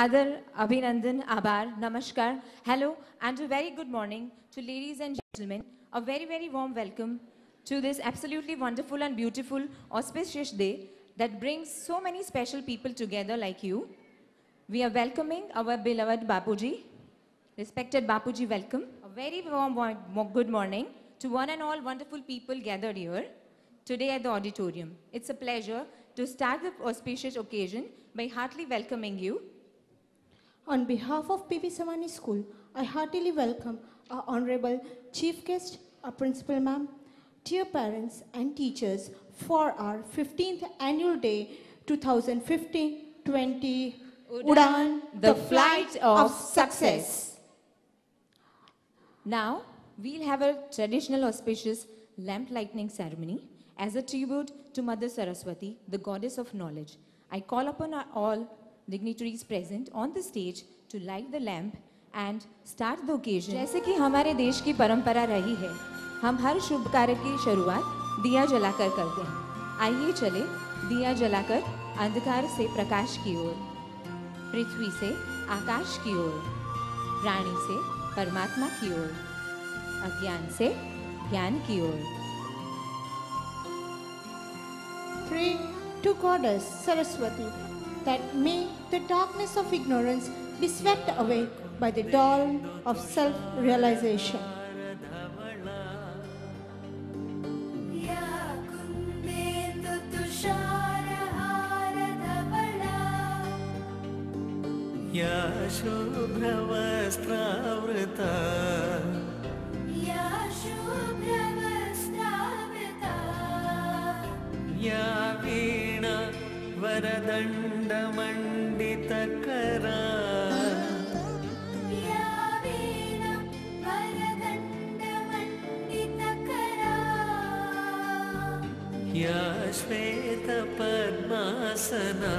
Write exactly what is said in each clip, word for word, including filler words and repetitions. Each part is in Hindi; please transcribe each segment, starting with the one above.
Adar, Abhinandan, Abar, Namaskar, hello, and a very good morning to ladies and gentlemen. A very, very warm welcome to this absolutely wonderful and beautiful auspicious day that brings so many special people together like you. We are welcoming our beloved Bapuji. Respected Bapuji, welcome. A very warm wa- good morning to one and all wonderful people gathered here today at the auditorium. It's a pleasure to start the auspicious occasion by heartily welcoming you. On behalf of P V Savani School, I heartily welcome our Honorable Chief Guest, our Principal Ma'am, dear parents and teachers for our fifteenth Annual Day twenty fifteen twenty Udan, the flight of success. Now, we'll have a traditional auspicious lamp lighting ceremony as a tribute to Mother Saraswati, the goddess of knowledge. I call upon our all dignitaries present on the stage to light the lamp and start the occasion. जैसे कि हमारे देश की परंपरा रही है, हम हर शुभ कार्य की शुरुआत दिया जलाकर करते हैं। आइए चले दिया जलाकर अंधकार से प्रकाश की ओर, पृथ्वी से आकाश की ओर, प्राणी से परमात्मा की ओर, अज्ञान से ज्ञान की ओर। Pray to Goddess Saraswati that may the darkness of ignorance be swept away by the dawn of self-realization. या शुभ्रवस्त्रावृता या शुभ्रवस्त्रावृता या वीणा वरदण्डमण्डितकरा या वीणा वरदण्डमण्डितकरा या श्वेतपद्मासना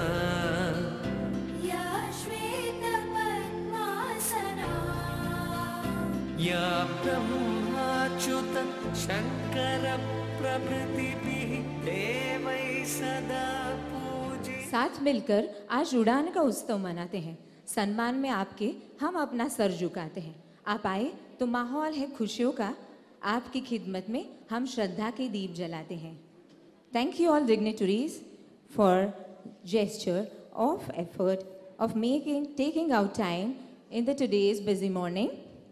या ब्रह्माच्युत शंकर प्रभृतिभिः देवैः सदा पूजी। साथ मिलकर आज उड़ान का उत्सव मनाते हैं। सम्मान में आपके हम अपना सर झुकाते हैं। आप आए तो माहौल है खुशियों का। आपकी खिदमत में हम श्रद्धा के दीप जलाते हैं। Thank you all dignitaries for gesture of effort of making taking out time in the today's busy morning.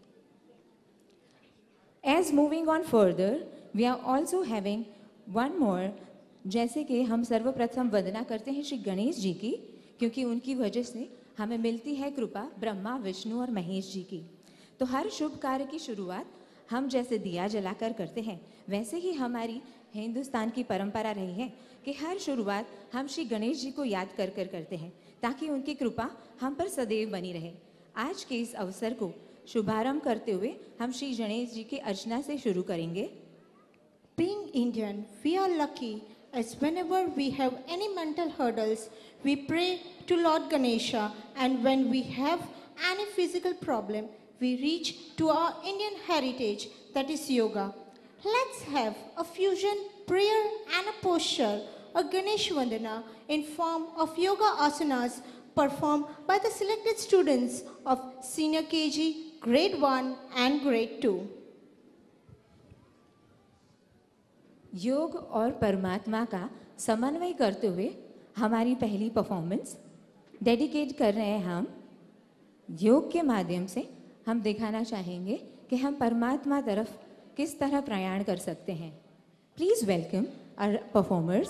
As moving on further, we are also having one more, जैसे कि हम सर्वप्रथम वंदना करते हैं श्री गणेश जी की, क्योंकि उनकी वजह से हमें मिलती है कृपा ब्रह्मा, विष्णु और महेश जी की। तो हर शुभ कार्य की शुरुआत हम जैसे दिया जलाकर करते हैं, वैसे ही हमारी हिंदुस्तान की परंपरा रही है कि हर शुरुआत हम श्री गणेश जी को याद कर कर करते हैं, ताकि उनकी कृपा हम पर सदैव बनी रहे। आज के इस अवसर को शुभारंभ करते हुए हम श्री गणेश जी की अर्चना से शुरू करेंगे। Being Indian, we are lucky as whenever we have any mental hurdles, we pray to Lord Ganesha, and when we have any physical problem, we reach to our Indian heritage, that is yoga. Let's have a fusion prayer and a posture, a Ganesh Vandana in form of yoga asanas performed by the selected students of Senior K G, Grade one and Grade two. योग और परमात्मा का समन्वय करते हुए हमारी पहली परफॉर्मेंस डेडिकेट कर रहे हैं हम। योग के माध्यम से हम दिखाना चाहेंगे कि हम परमात्मा तरफ किस तरह प्रयाण कर सकते हैं। Please welcome our performers.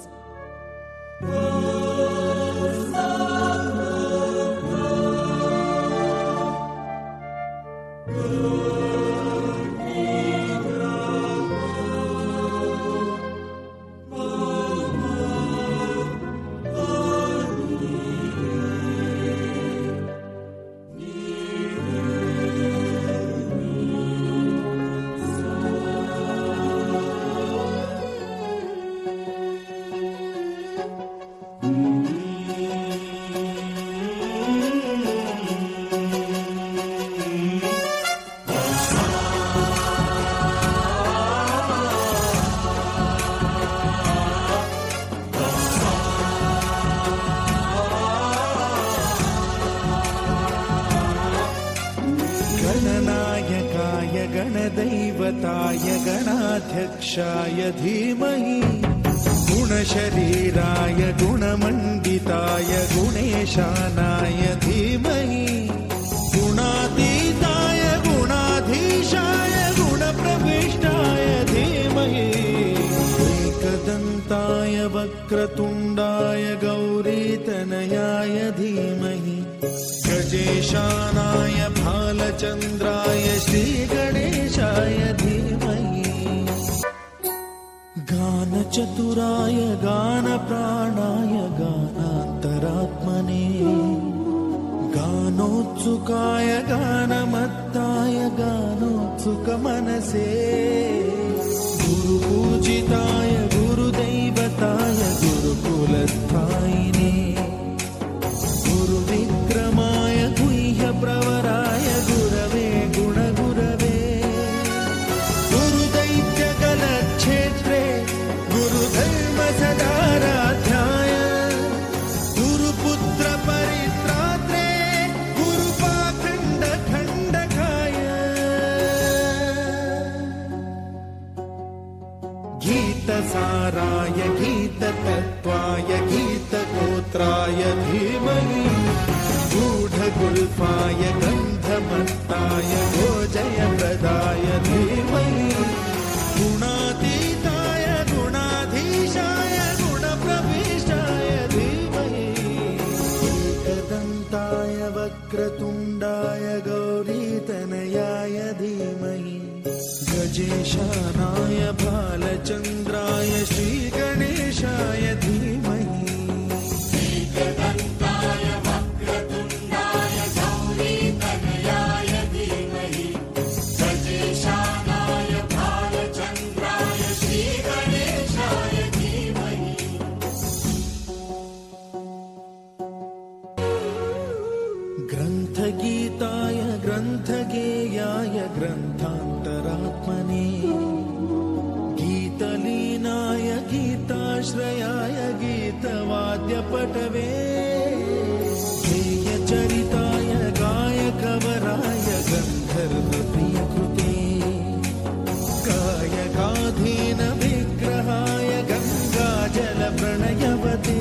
गुरुदेवताय गणाध्यक्षाय धीमहि गुणशरीराय गुणमण्डिताय गुणेशानाय धीमहि गुणातीताय गुणाधीशाय गुणप्रविष्टाय धीमहि एकदन्ताय वक्रतुण्डाय गौरीतनयाय धीमहि गजेशानाय भालचन्द्राय श्रीगणेशाय धीमहि गानचतुराय गानप्राणाय गानान्तरात्मने गानोत्सुकाय गानमत्ताय गानोत्सुकमनसे गुरुपूजिताय गुरुदैवताय गुरुकुलस्थायिने गुरुविक्रमाय गुह्यप्रवराय गुरवे गुणगुरवे गुरुदैत्यगलक्षेत्रे गुरुधर्मसदाराध्याय गुरुपुत्रपरित्रात्रे गुरुपाखण्डखण्डकाय गीतसाराय गीततत्त्वाय गीतगोत्राय धीमहि गूढगुल्फाय गन्धमत्ताय भोजयप्रदाय धीमहि गुणातीताय गुणाधीशाय गुणप्रविष्टाय धीमहि एकदन्ताय वक्रतुण्डाय गौरीतनयाय धीमहि गजेशानाय भालचन्द्राय श्रीगणेशाय धीमहि एकदन्ताय वक्रतुण्डाय गौरीतनयाय धीमहि गजेशानाय भालचन्द्राय श्रीगणेशाय धीमहि ग्रन्थगीताय ग्रन्थगेयाय ग्रन्थान्तरात्मने गीतलीनाय गीताश्रयाय गीतवाद्यपटवे गेयचरिताय गायकवराय गन्धर्वप्रियकृते गायकाधीनविग्रहाय गङ्गाजलप्रणयवते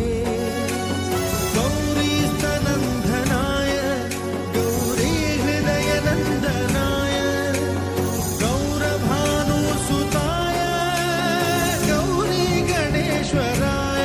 गौरीस्तनन्दनाय गौरीहृदयनन्दनाय गौरभानुसुताय गौरीगणेश्वराय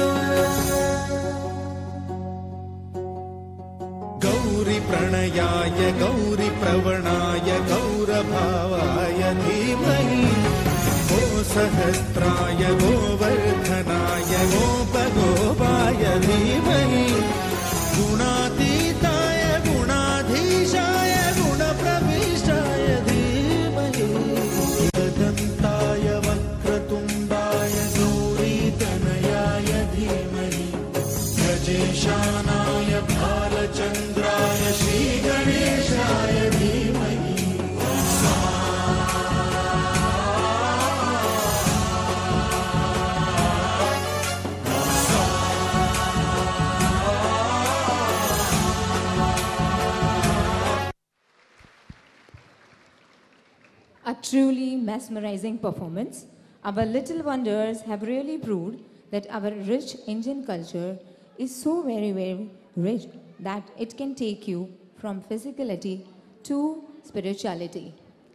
गौरीप्रणयाय गौरीप्रवणाय गौरभावाय धीमहि गो सहस्राय गोवर्धनाय गोपगोपाय धीमहि गुणातीताय गुणाधीशाय गुणप्रविष्टाय धीमहि एकदन्ताय वक्रतुण्डाय गौरीतनयाय धीमहि गजेशानाय भालचन्द्राय श्रीगणेशाय धीमहि A truly mesmerizing performance. Our little wonders have really proved that our rich Indian culture is so very, very rich that it can take you from physicality to spirituality.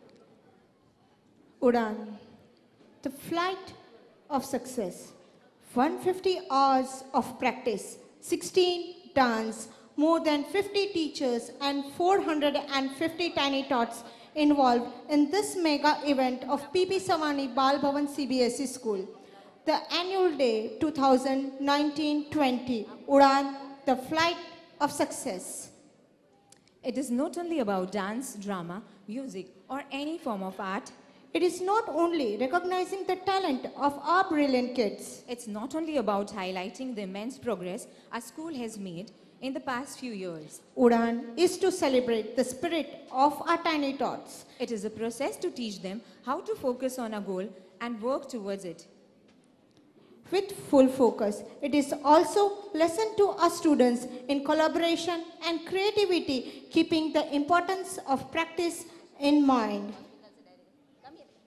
Udan, the flight of success. one hundred fifty hours of practice, sixteen dance, more than fifty teachers and four hundred fifty tiny tots involved in this mega event of P P Savani Bal Bhavan C B S E School. The annual day two thousand nineteen twenty, Udan, the flight of success. It is not only about dance, drama, music, or any form of art. It is not only recognizing the talent of our brilliant kids. It's not only about highlighting the immense progress our school has made in the past few years. Udan is to celebrate the spirit of our tiny tots. It is a process to teach them how to focus on a goal and work towards it. With full focus, it is also lesson to our students in collaboration and creativity, keeping the importance of practice in mind.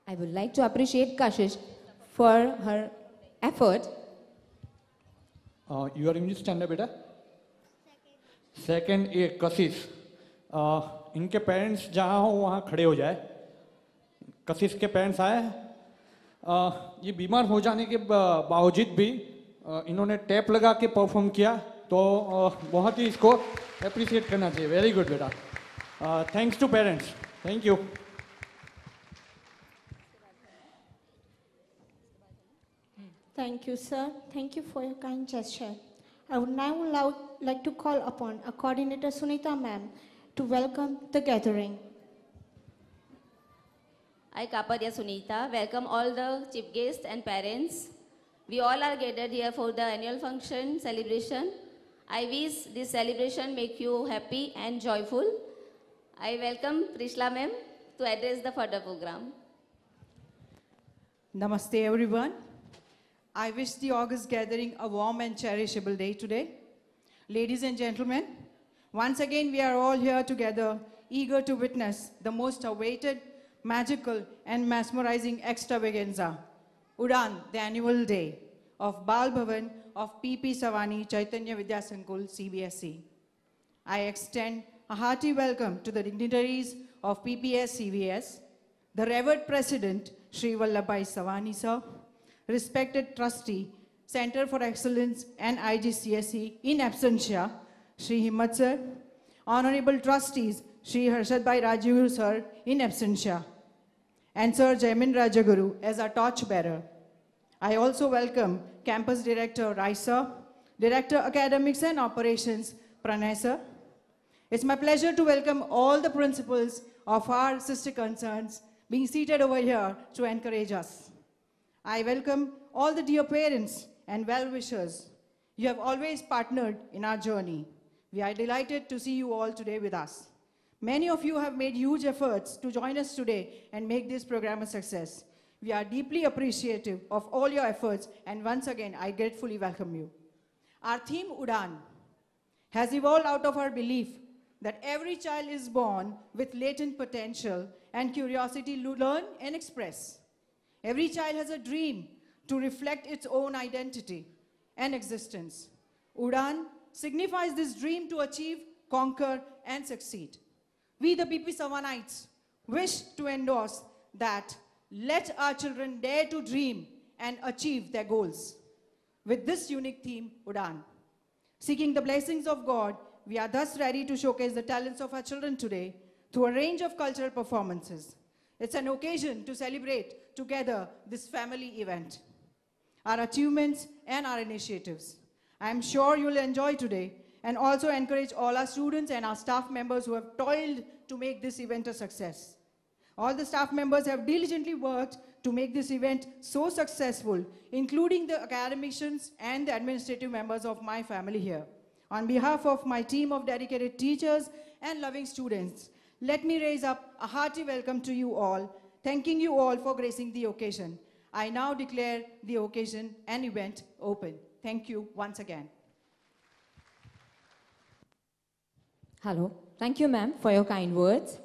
I would like to appreciate Kashish for her effort. Uh, you are in which standard, beta? Second A Kashish uh, इनके पेरेंट्स जहाँ हो वहाँ खड़े हो जाए. कशिश के पेरेंट्स आए. uh, ये बीमार हो जाने के बावजूद भी uh, इन्होंने टैप लगा के परफॉर्म किया, तो uh, बहुत ही इसको अप्रिशिएट करना चाहिए. वेरी गुड बेटा. Thanks to parents. Thank you. Thank you, sir. Thank you for your kind gesture. I would now allow, like to call upon our coordinator Sunita ma'am to welcome the gathering. I, Kapadia Sunita, welcome all the chief guests and parents. We all are gathered here for the annual function celebration. I wish this celebration make you happy and joyful. I welcome Trishla ma'am to address the further program. Namaste everyone. I wish the August gathering a warm and cherishable day today. Ladies and gentlemen, once again we are all here together, eager to witness the most awaited, magical and mesmerizing extravaganza, Udan, the annual day of Bal Bhavan of P P Savani Chaitanya Vidya Sankul C B S E. I extend a hearty welcome to the dignitaries of P P S C V S, the Revered President Shri Vallabhbhai Savani sir, respected trustee, Center for Excellence and I G C S E in absentia, Shri Himmat sir, honorable trustees, Shri Harshadbhai Rajguru sir in absentia, and Sir Jaimin Rajaguru as our torchbearer. I also welcome Campus Director Rai sir, Director Academics and Operations Pranay sir. It's my pleasure to welcome all the principals of our sister concerns being seated over here to encourage us. I welcome all the dear parents and well-wishers. You have always partnered in our journey. We are delighted to see you all today with us. Many of you have made huge efforts to join us today and make this program a success. We are deeply appreciative of all your efforts, and once again, I gratefully welcome you. Our theme, Udan, has evolved out of our belief that every child is born with latent potential and curiosity to learn and express. Every child has a dream to reflect its own identity and existence. Udan signifies this dream to achieve, conquer, and succeed. We, the P P Savanites, wish to endorse that let our children dare to dream and achieve their goals. With this unique theme, Udan. Seeking the blessings of God, we are thus ready to showcase the talents of our children today through a range of cultural performances. It's an occasion to celebrate together this family event, our achievements and our initiatives. I am sure you'll enjoy today and also encourage all our students and our staff members who have toiled to make this event a success. All the staff members have diligently worked to make this event so successful, including the academicians and the administrative members of my family here. On behalf of my team of dedicated teachers and loving students, let me raise up a hearty welcome to you all, thanking you all for gracing the occasion. I now declare the occasion and event open. Thank you once again. Hello. Thank you, ma'am, for your kind words.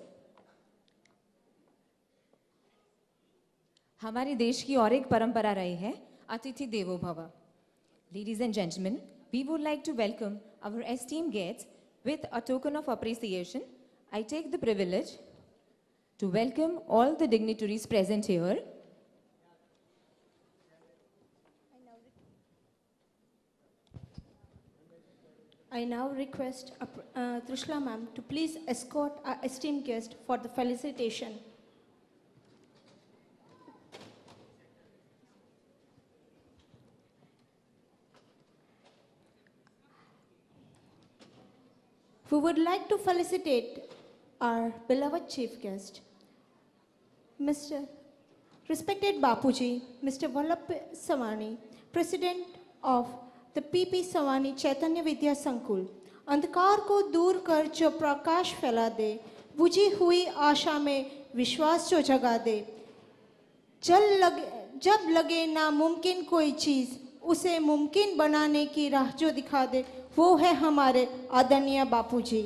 हमारे देश की और एक परंपरा रही है अतिथि देवो भव. Ladies and gentlemen, we would like to welcome our esteemed guests with a token of appreciation. I take the privilege to welcome all the dignitaries present here. I now request uh, uh, Trishla ma'am to please escort our esteemed guest for the felicitation. We would like to felicitate our beloved chief guest, Mister Respected Bapuji, Mister Vallabhbhai Savani, President of the P P Savani Chaitanya Vidya Sankul. अंधकार को दूर कर जो प्रकाश फैला दे, बुझी हुई आशा में विश्वास जो जगा दे, जल लगे जब लगे नामुमकिन कोई चीज, उसे मुमकिन बनाने की राह जो दिखा दे, वो है हमारे आदरणीय बापूजी.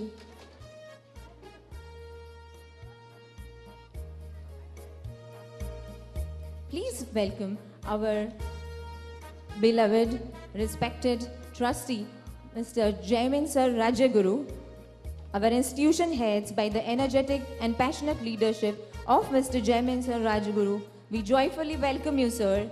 Please welcome our beloved, respected trustee, Mister Jaimin Sir Rajaguru, our institution heads by the energetic and passionate leadership of Mister Jaimin Sir Rajaguru. We joyfully welcome you, sir.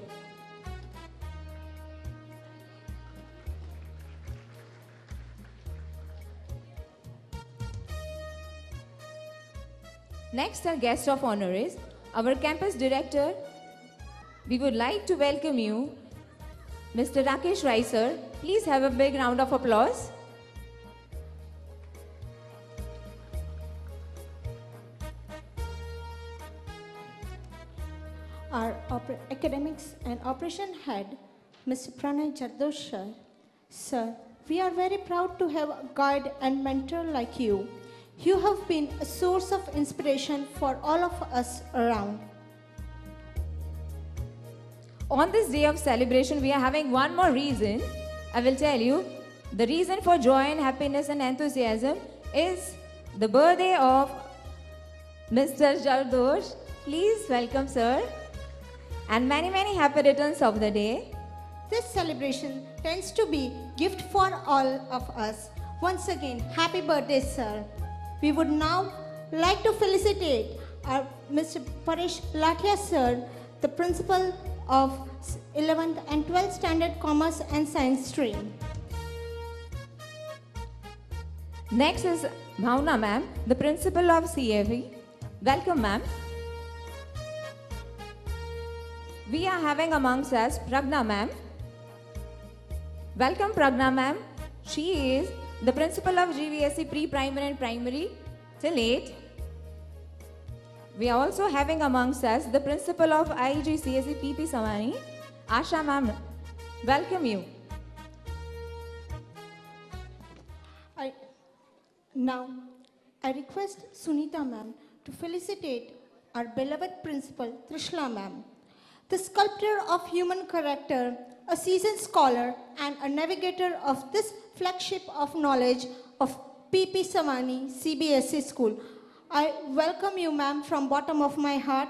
Next, our guest of honor is our campus director. We would like to welcome you, Mister Rakesh Rai, sir. Please have a big round of applause. Our oper- academics and operation head, Mister Pranay Jardosh, sir. Sir, we are very proud to have a guide and mentor like you. You have been a source of inspiration for all of us around. On this day of celebration, we are having one more reason. I will tell you. The reason for joy and happiness and enthusiasm is the birthday of Mister Jardosh. Please welcome, sir. And many, many happy returns of the day. This celebration tends to be gift for all of us. Once again, happy birthday, sir. We would now like to felicitate our Mister Paresh Lathia, sir, the principal of eleventh and twelfth Standard Commerce and Science stream. Next is Bhavna ma'am, the principal of C F E. Welcome, ma'am. We are having amongst us Pragna ma'am. Welcome, Pragna ma'am. She is the principal of G V S C pre-primary and primary till eight. We are also having amongst us the principal of I G C S E P P Samani, Asha ma'am. Welcome you. I, now, I request Sunita ma'am to felicitate our beloved principal Trishla ma'am, the sculptor of human character, a seasoned scholar and a navigator of this flagship of knowledge of P P Savani C B S E school. I welcome you, ma'am, from bottom of my heart.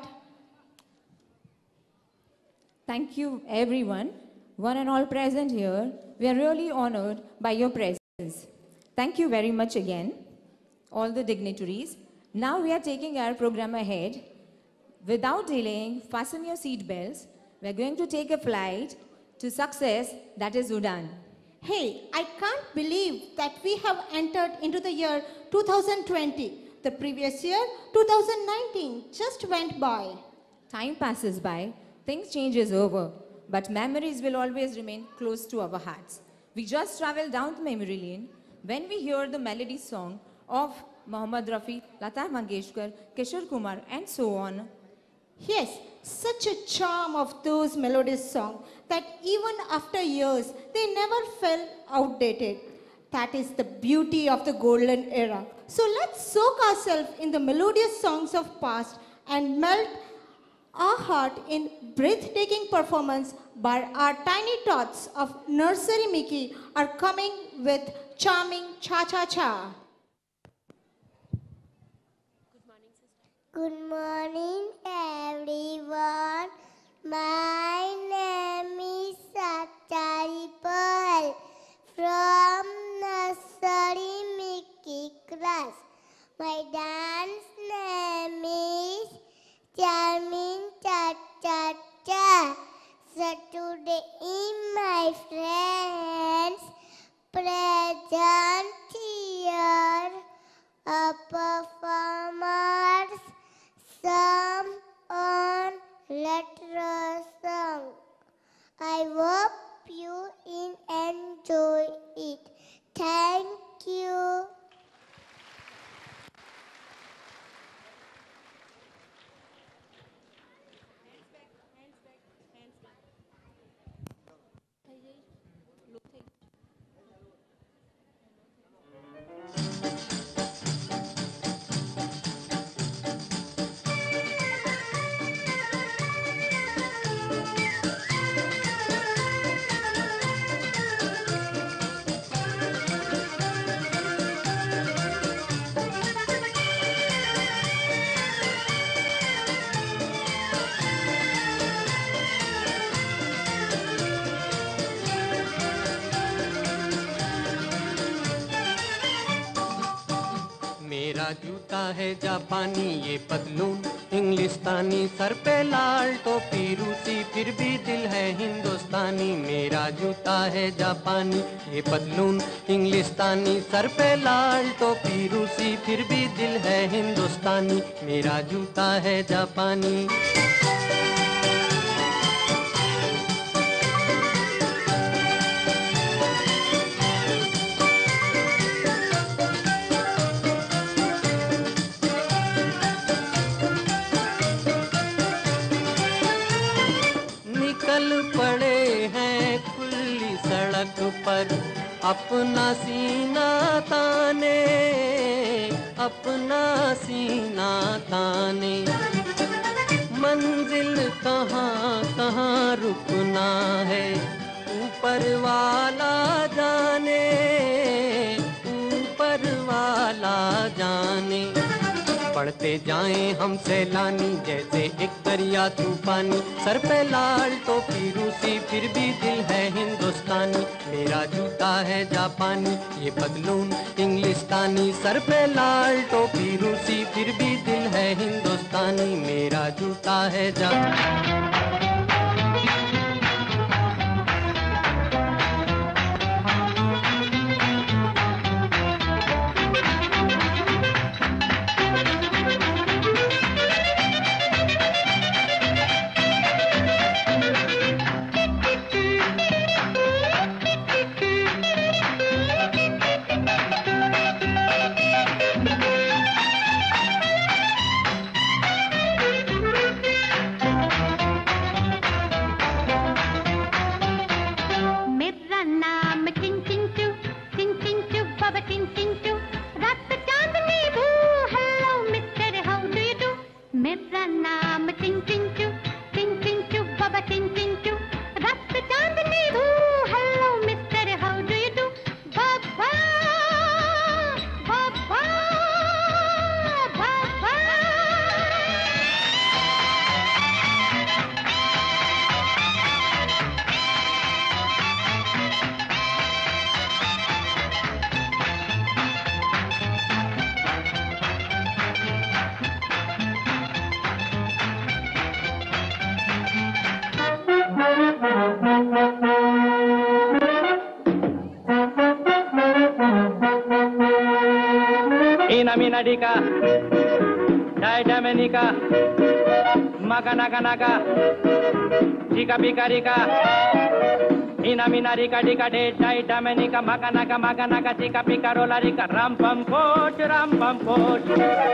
Thank you, everyone, one and all present here. We are really honored by your presence. Thank you very much again, all the dignitaries. Now we are taking our program ahead. Without delaying, fasten your seat belts. We are going to take a flight to success, that is Udan. Hey, I can't believe that we have entered into the year two thousand twenty. The previous year, two thousand nineteen, just went by. Time passes by, things changes over, but memories will always remain close to our hearts. We just travel down the memory lane when we hear the melody song of Mohammad Rafi, Lata Mangeshkar, Kishore Kumar, and so on. Yes, such a charm of those melodious songs that even after years, they never felt outdated. That is the beauty of the golden era. So let's soak ourselves in the melodious songs of past and melt our heart in breathtaking performance by our tiny tots of Nursery Mickey are coming with charming cha-cha-cha. Good morning, everyone. My name is Satari Pearl from Nursery Mickey class. My dance name is Charming Cha Cha Cha. So today, my friends, present here a performers some on जूता है जापानी, ये पतलून इंग्लिस्तानी, सर पे लाल टोपी रूसी, फिर भी दिल है हिंदुस्तानी। मेरा जूता है जापानी, ये पतलून इंग्लिस्तानी, सर पे लाल टोपी रूसी, फिर भी दिल है हिंदुस्तानी। मेरा जूता है जापानी। निकल पड़े हैं खुली सड़क पर, अपना सीना ताने, अपना सीना ताने। मंजिल कहाँ कहाँ रुकना है, ऊपर वाला जाने, ऊपर वाला जाने। बढ़ते जाएं हम सैलानी, जैसे एक दरिया तूफानी, सर पे लाल टोपी रूसी, फिर भी दिल है हिंदुस्तानी। मेरा जूता है जापानी, ये पतलून इंग्लिस्तानी, सर पे लाल टोपी रूसी, फिर भी दिल है हिंदुस्तानी। मेरा जूता है जापानी। Minadika, Daidamenika, Maganaganaga, Chika Picarika, Ina Minarika Dika De, Daidamenika, Maganaga, Maganaga, Chika Picarola Rika, Ram Pam Poch, Ram Pam Poch.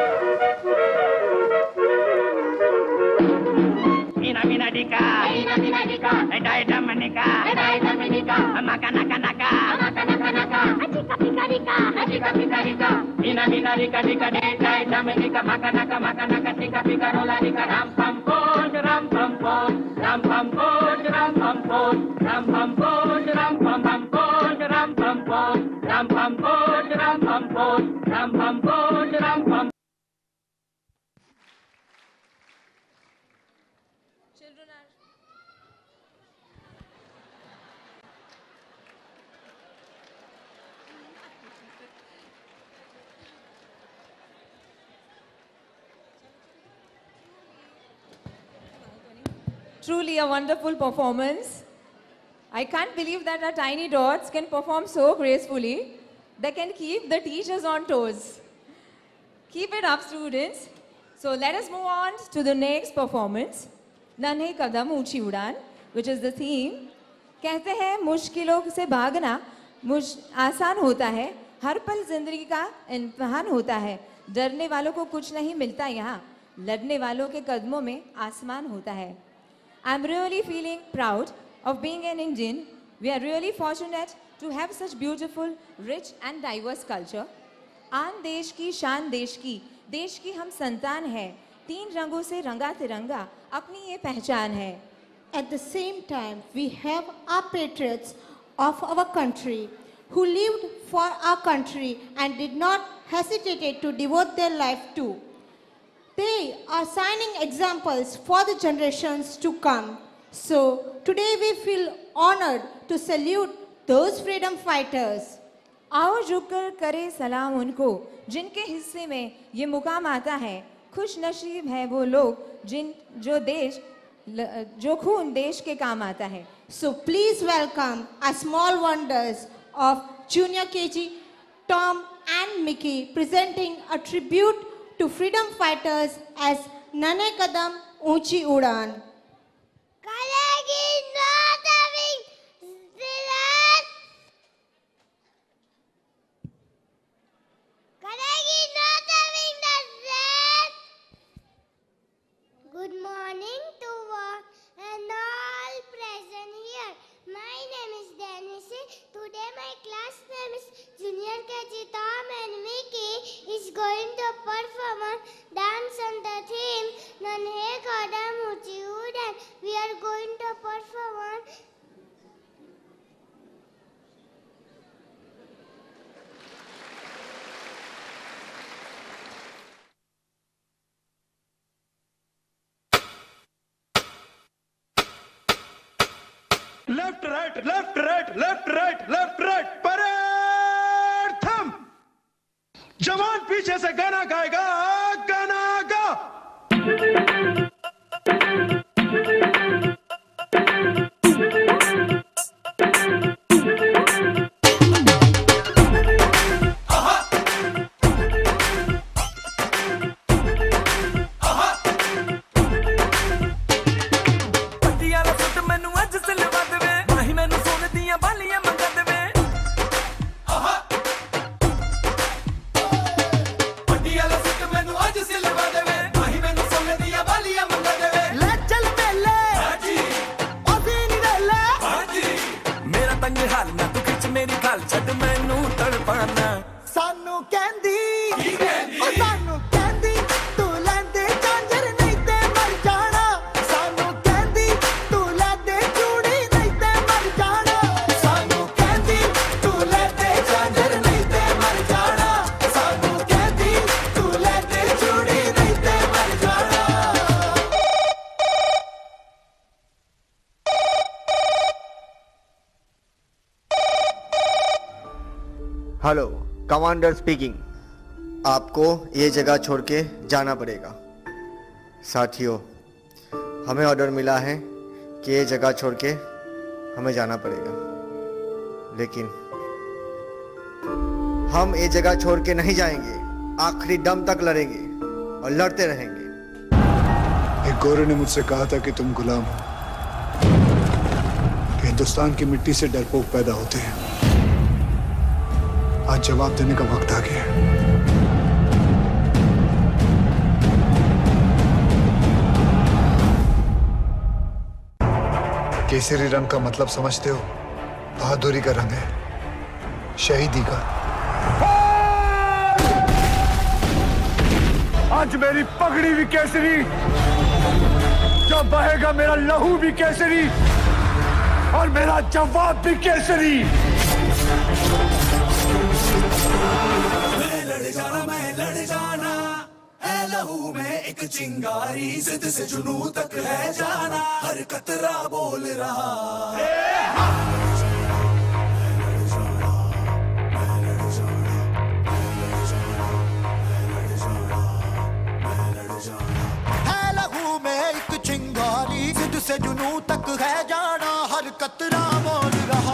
Ina Minadika, Ina Minadika, Daidamenika, Daidamenika, Maganaganaga, Maganaganaga, Chika Picarika, Chika Picarika. Ina mina rika rika de jai Dominica makanaka makanaka tika picarola rika ram pam poj ram pam poj ram pam poj ram pam poj ram pam poj ram pam pam poj ram pam poj ram pam poj ram pam poj ram pam poj ram pam. Children are truly a wonderful performance. I can't believe that our tiny dots can perform so gracefully. They can keep the teachers on toes. Keep it up, students. So let us move on to the next performance. Nanhe Kadam Unchi Udan, which is the theme. कहते हैं मुश्किलों से भागना मुश आसान होता है, हर पल जिंदगी का इम्तिहान होता है, डरने वालों को कुछ नहीं मिलता यहाँ, लड़ने वालों के कदमों में आसमान होता है. I'm really feeling proud of being an Indian. We are really fortunate to have such beautiful, rich and diverse culture. आन देश की शान देश की, देश की हम संतान है, तीन रंगों से रंगा तिरंगा, अपनी ये पहचान है. At the same time, we have our patriots of our country who lived for our country and did not hesitate to devote their life to. They are shining examples for the generations to come. So today we feel honored to salute those freedom fighters. आओ झुककर करे सलाम उनको जिनके हिस्से में ये मुकाम आता है। खुश नसीब है वो लोग जिन जो देश जो खून देश के काम आता है। So please welcome our small wonders of Junior K G, Tom and Mickey, presenting a tribute to freedom fighters as Nane Kadam Unchi Udan. Kalegi not having Zilan. Kalegi not having the Zilan. Good morning to one and all present here. My name is Dennis. Today my class name is Junior K G. Tom and Mickey is going to perform a dance on the theme Nane Kadam Unchi Udan. We are going to perform on left right left right left right left right parade थम। जवान पीछे से गाना गाएगा, गाना गा। Hello, commander speaking. आपको ये जगह छोड़ के जाना पड़ेगा। साथियों, हमें ऑर्डर मिला है कि ये जगह छोड़ के हमें जाना पड़ेगा, लेकिन हम ये जगह छोड़ के नहीं जाएंगे। आखिरी दम तक लड़ेंगे और लड़ते रहेंगे। एक गोरे ने मुझसे कहा था कि तुम गुलाम हो। हिंदुस्तान की मिट्टी से डरपोक पैदा होते हैं। आज जवाब देने का वक्त आ गया है। केसरी रंग का मतलब समझते हो? बहादुरी का रंग है, शहीदी का। आज मेरी पगड़ी भी केसरी, जब बहेगा मेरा लहू भी केसरी और मेरा जवाब भी केसरी। मैं लड़ जाना, मैं लड़ जाना, है लहू में एक चिंगारी, जिद से जुनू तक है जाना, हर कतरा बोल रहा। है लहू में एक चिंगारी, जिद से जुनू तक है जाना, हर कतरा बोल रहा।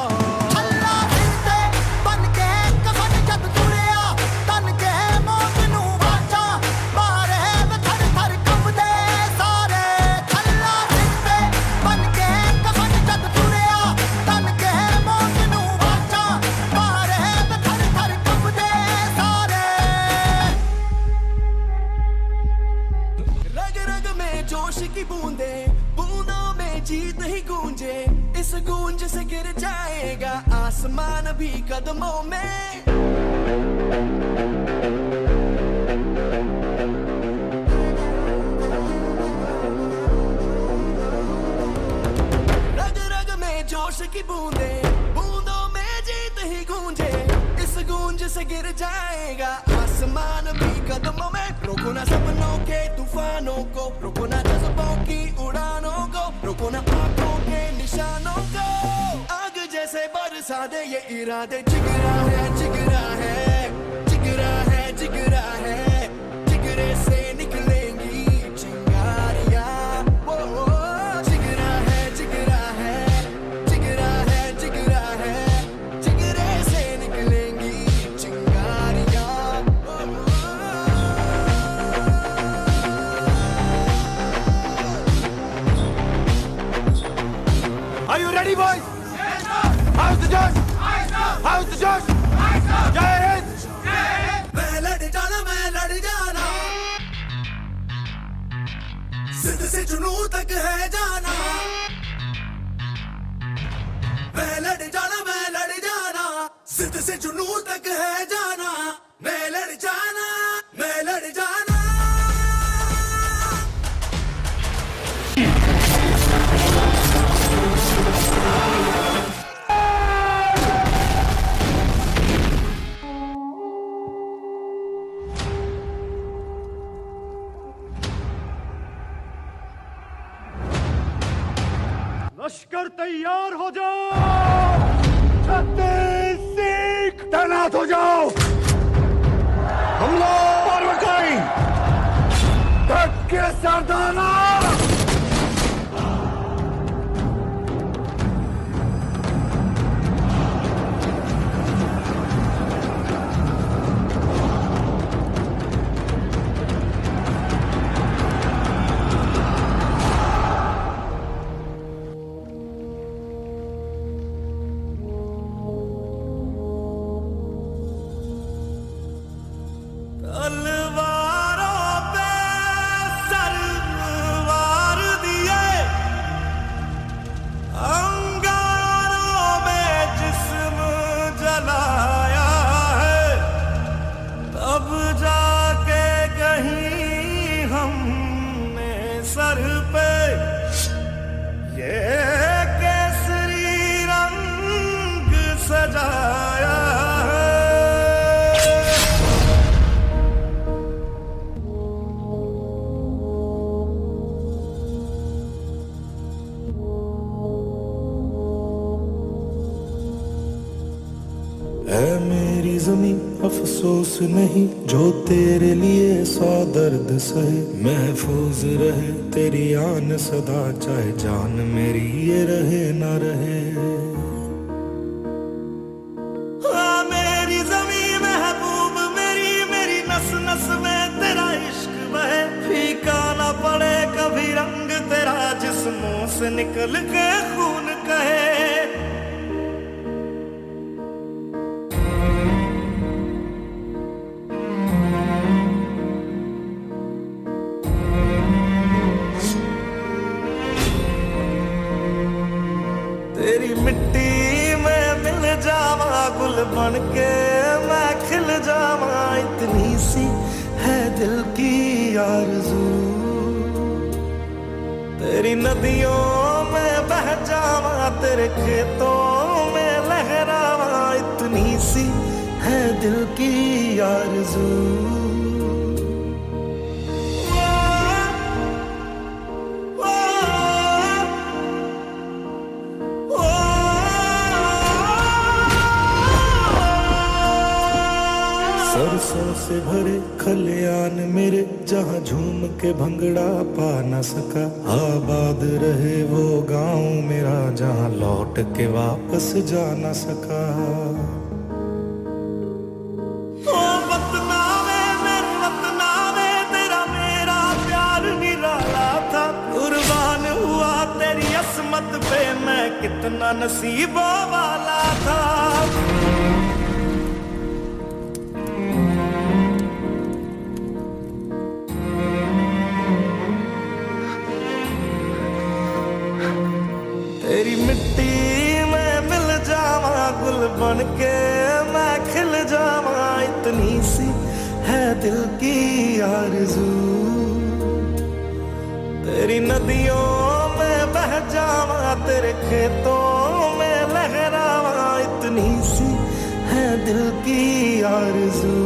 इस गूंज से गिर जाएगा आसमान भी कदमों में। रग रग में जोश की बूंदे, बूंदों में जीत ही गूंजे, इस गूंज से गिर जाएगा आसमान भी कदमों में। रोको ना सपनों के तूफानों को, रोको ना जज्बों की उड़ानों को, रोको ना आंखों के निशानों को। आग जैसे बरसा दे ये इरादे, जिगरा है जिगरा Are you ready, boys? Yes, sir. How's the josh? Aye, sir. How's the josh? Aye, sir. Jai Hind. Jai Hind. मैं लड़ जाना मैं लड़ जाना जिद से जुनून तक है जाना मैं लड़ जाना मैं लड़ जाना जिद से जुनून तक है जाना मैं लड़ जाना मैं लड़ जाना लश्कर तैयार हो जाओ छत्तीस सिख तैनात हो जाओ हमला पार्वकाई तक के सरदाना अफसोस नहीं जो तेरे लिए सौ दर्द सहे महफूज रहे तेरी आन सदा चाहे जान मेरी ये रहे ना रहे हाँ मेरी ज़मीं महबूब मेरी मेरी नस नस में तेरा इश्क बहे फीका ना पड़े कभी रंग तेरा जिस्मों से निकल के खून कहे बन के मैं खिल जावा इतनी सी है दिल की आरज़ू तेरी नदियों में बह जावा तेरे खेतों में लहरावा इतनी सी है दिल की आरज़ू सरसों से भरे खलियान मेरे जहाँ झूम के भंगड़ा पा न सका आबाद रहे वो गांव मेरा जहाँ लौट के वापस जा न सका ओ वतना में मेरे वतना में तेरा मेरा प्यार निराला था कुर्बान हुआ तेरी असमत पे मैं कितना नसीबों वाला था तेरी मिट्टी में मिल जावा गुल बन के मैं खिल जावा इतनी सी है दिल की आरज़ू तेरी नदियों में बह जावा तेरे खेतों में लहरावा इतनी सी है दिल की आरज़ू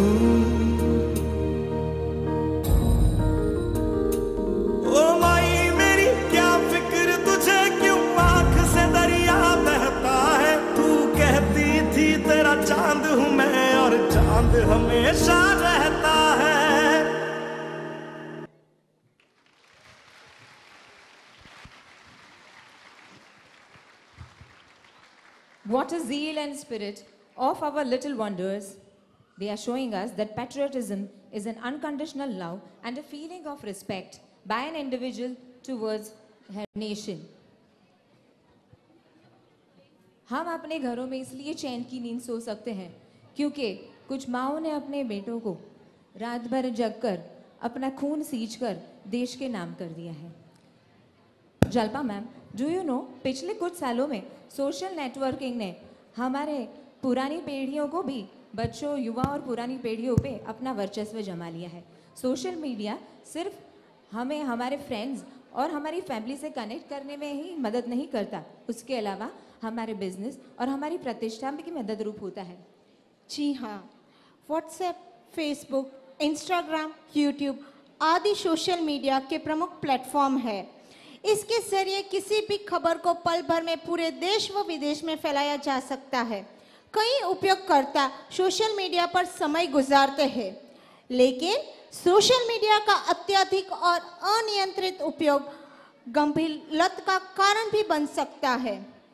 ओ माई मेरी क्या फिक्र तुझे क्यों आँख से दरिया बहता है तू कहती थी तेरा चांद हूँ मैं और चांद हमेशा रहता है What a zeal and spirit of our little wonders. They are showing us that patriotism is an unconditional love and a feeling of respect by an individual towards her nation. हम अपने घरों में इसलिए चैन की नींद सो सकते हैं क्योंकि कुछ माओं ने अपने बेटों को रात भर जगकर अपना खून सींचकर देश के नाम कर दिया है। Jalpa ma'am, do you know, पिछले कुछ सालों में सोशल नेटवर्किंग ने हमारे पुरानी पीढ़ियों को भी, बच्चों, युवा और पुरानी पीढ़ियों पे अपना वर्चस्व जमा लिया है। सोशल मीडिया सिर्फ हमें हमारे फ्रेंड्स और हमारी फैमिली से कनेक्ट करने में ही मदद नहीं करता, उसके अलावा हमारे बिजनेस और हमारी प्रतिष्ठा में की मदद रूप होता है। जी हाँ, व्हाट्सएप, फेसबुक, इंस्टाग्राम, यूट्यूब आदि सोशल मीडिया के प्रमुख प्लेटफॉर्म है। इसके जरिए किसी भी खबर को पल भर में पूरे देश व विदेश में फैलाया जा सकता है। कई उपयोगकर्ता सोशल मीडिया पर समय गुजारते हैं, लेकिन सोशल मीडिया का अत्यधिक और अनियंत्रित उपयोग गंभीर लत का कारण भी बन सकता है।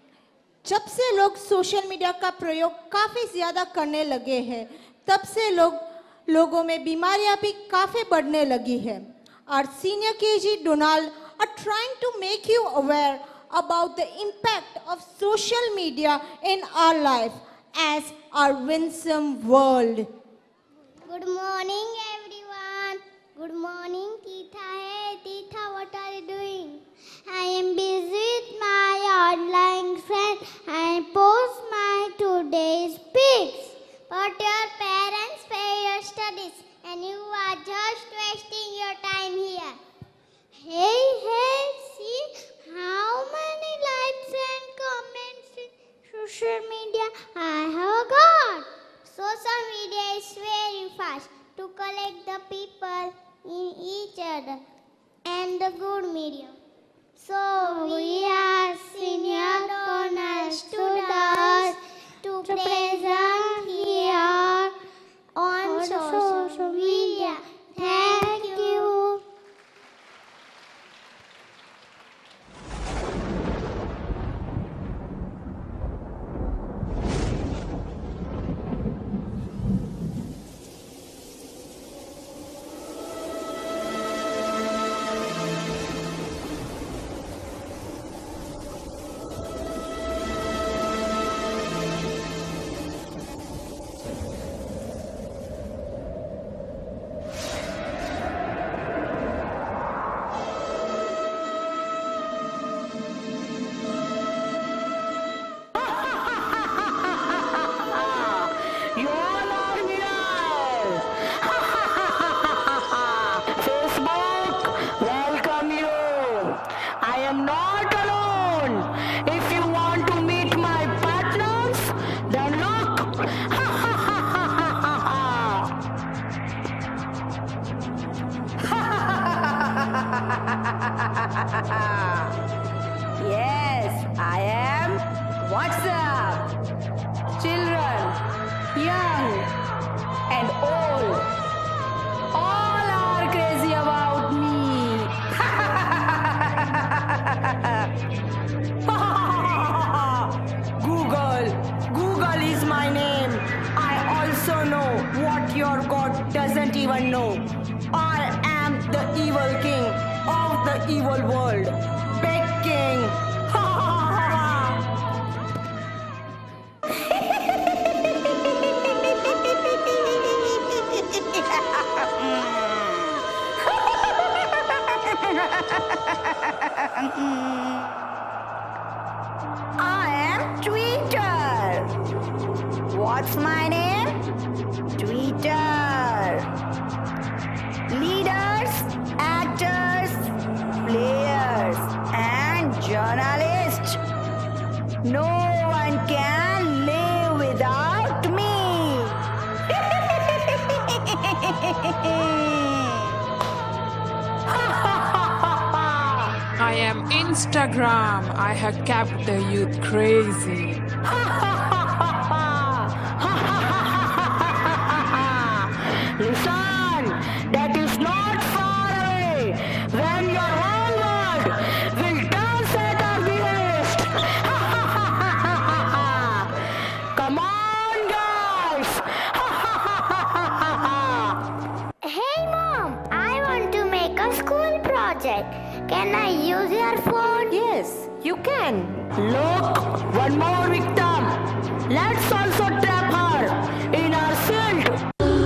जब से लोग सोशल मीडिया का प्रयोग काफ़ी ज़्यादा करने लगे हैं, तब से लोग लोगों में बीमारियां भी काफ़ी बढ़ने लगी है। Our senior K G Donald are trying to make you aware about the impact of social media in our life as our winsome world. Good morning, everyone. Good morning, Tita. Hey, Tita, what are you doing? I am busy with my online friend and post my today's pics. But your parents pay your studies and you are just wasting your time here. Hey, hey, see how many likes and comments in social media I have got. Social media is very fast to collect the people in each other and the good medium. So we are senior Donald students to present here on social media. Thank you. Yes, I am. What's up? Children, young and old, all are crazy about me. Google, Google is my name. I also know what your God doesn't even know. I am the evil king of the evil world. Big king. I am Twitter. What's my name? Twitter. Leaders, actors, players, and journalists. No one can live without me. I am Instagram. I have kept the youth crazy. Listen, that is not far away. When your whole world will turn set or behest. Come on, guys. Hey mom, I want to make a school project. Can I use your phone? Yes, You can. Look, one more victim. Let's also trap her in our shield.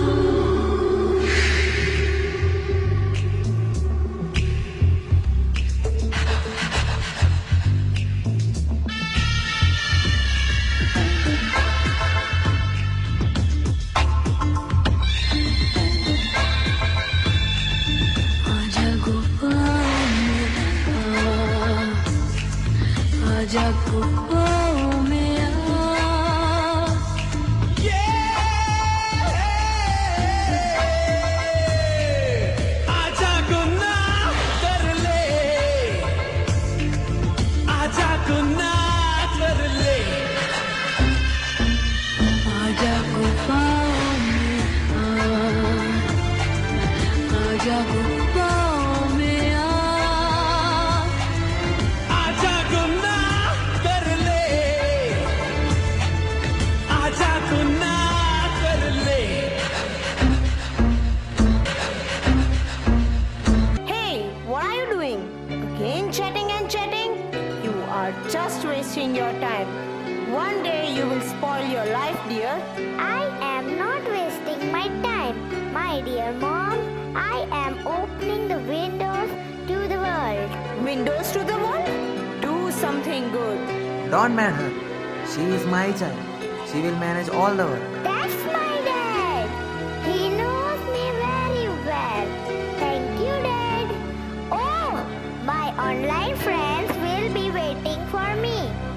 Just wasting your time. One day you will spoil your life, dear. I am not wasting my time, my dear mom. I am opening the windows to the world. Windows to the world? Do something good. Don't mind her. She is my child. She will manage all the work. That's my dad. He knows me very well. Thank you, Dad. Oh, my online friends will be waiting for me.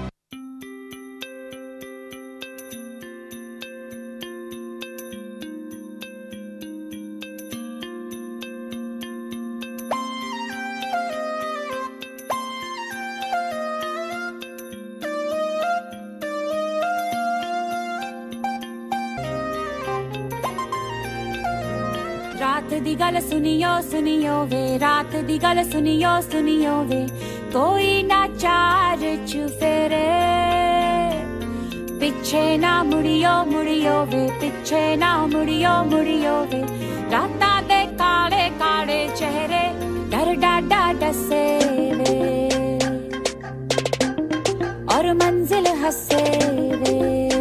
रात दी गल सुनियो सुनियो वे, रात दी गल सुनियो सुनियो वे, कोई ना चार चुफेरे, पिछे ना मुड़ियो मुड़ियो वे, पिछे ना मुड़ियो मुड़ियो वे, राता दे काले काले चेहरे, डर डाडा डसे वे, और मंजिल हंसे वे,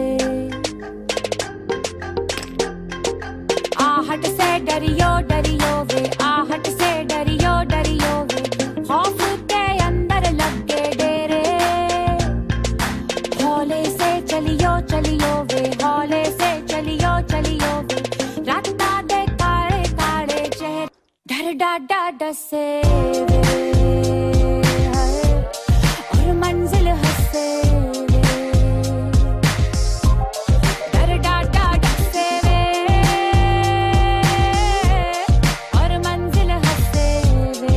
आहट से डरियो डरियो वे, आहट से डरियो डरियो वे, खौफ के अंदर लगे डेरे, हौले से चलियो चलियो वे, हौले से चलियो चलियो वे, राता दे काले काले चेहरे, डर डाडा डसे वे, और मंजिल हंसे वे, डर डाडा डसे वे, और मंजिल हंसे वे,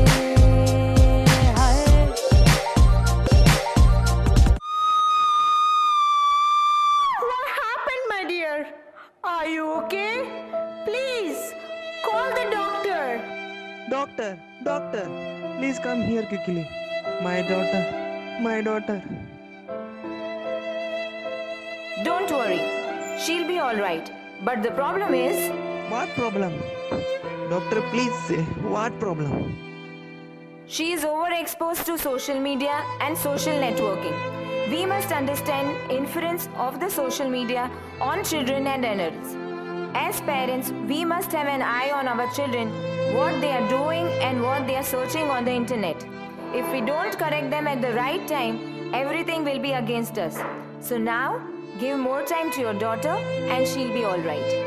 What happened, my dear? Are you okay? Please, call the doctor. Doctor, doctor, please come here quickly. My daughter, my daughter. Don't worry, she'll be all right. But the problem is... What problem? Doctor, please say, what problem? She is overexposed to social media and social networking. We must understand influence of the social media on children and adults. As parents, we must have an eye on our children, what they are doing and what they are searching on the internet. If we don't correct them at the right time, everything will be against us. So now, give more time to your daughter and she'll be all right.